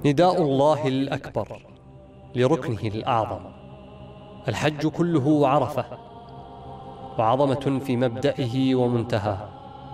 نداء الله الأكبر لركنه الأعظم. الحج كله عرفة، وعظمة في مبدئه ومنتهاه.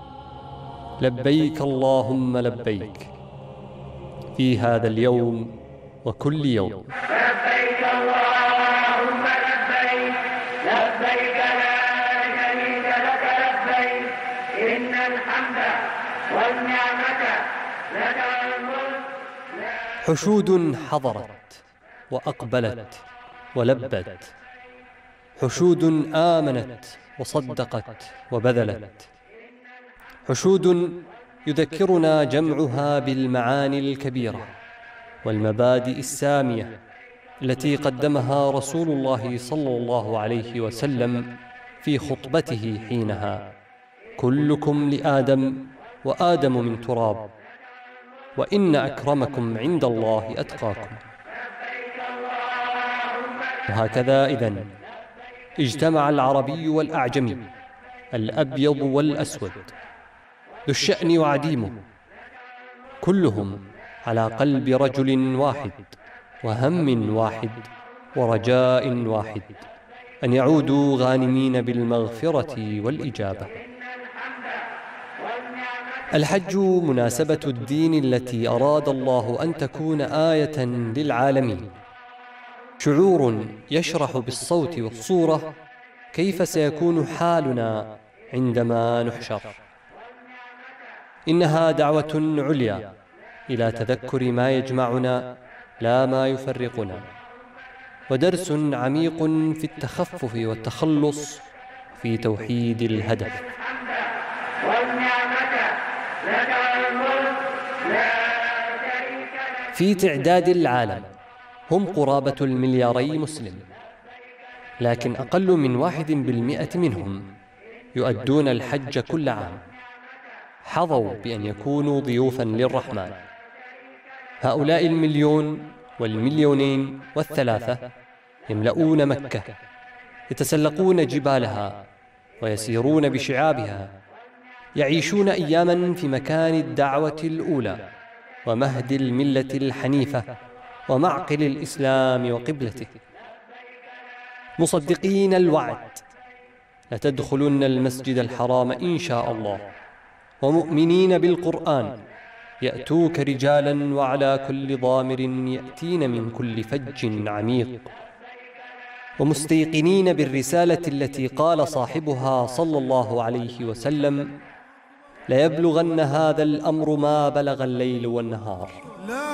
لبيك اللهم لبيك في هذا اليوم وكل يوم. لبيك اللهم لبيك، لبيك لا شريك لك لبيك، إن الحمد والنعمة لك والملك. حشود حضرت وأقبلت ولبت، حشود آمنت وصدقت وبذلت، حشود يذكرنا جمعها بالمعاني الكبيرة والمبادئ السامية التي قدمها رسول الله صلى الله عليه وسلم في خطبته حينها: كلكم لآدم وآدم من تراب، وإن أكرمكم عند الله أتقاكم. وهكذا إذن اجتمع العربي والأعجمي، الأبيض والأسود، ذو الشأن وعديمه، كلهم على قلب رجل واحد وهم واحد ورجاء واحد، أن يعودوا غانمين بالمغفرة والإجابة. الحج مناسبة الدين التي أراد الله أن تكون آية للعالمين، شعور يشرح بالصوت والصورة كيف سيكون حالنا عندما نحشر. إنها دعوة عليا إلى تذكر ما يجمعنا لا ما يفرقنا، ودرس عميق في التخفف والتخلص في توحيد الهدف. في تعداد العالم هم قرابة 2,000,000,000 مسلم، لكن أقل من 1% منهم يؤدون الحج كل عام. حظوا بأن يكونوا ضيوفا للرحمن. هؤلاء 1,000,000 وال2,000,000 والثلاثة يملؤون مكة، يتسلقون جبالها ويسيرون بشعابها، يعيشون أياما في مكان الدعوة الأولى ومهد الملة الحنيفة ومعقل الإسلام وقبلته، مصدقين الوعد: لتدخلن المسجد الحرام إن شاء الله، ومؤمنين بالقرآن: يأتوك رجالا وعلى كل ضامر يأتين من كل فج عميق، ومستيقنين بالرسالة التي قال صاحبها صلى الله عليه وسلم: ليبلغن هذا الأمر ما بلغ الليل والنهار. لا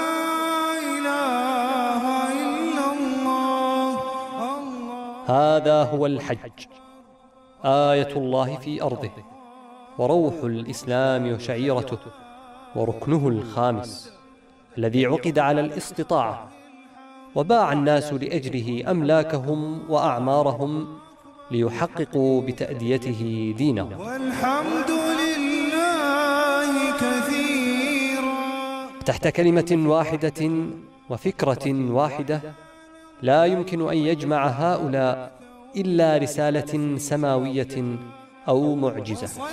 إله إلا الله. هذا هو الحج، آية الله في أرضه، وروح الإسلام وشعيرته، وركنه الخامس الذي عقد على الاستطاعة، وباع الناس لأجله أملاكهم وأعمارهم ليحققوا بتأديته دينه. والحمد لله كثيرا. تحت كلمة واحدة وفكرة واحدة لا يمكن أن يجمع هؤلاء إلا رسالة سماوية أو معجزة. صلى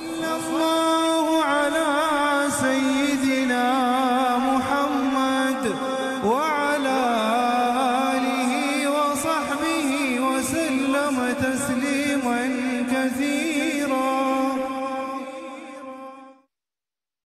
الله على سيدنا محمد.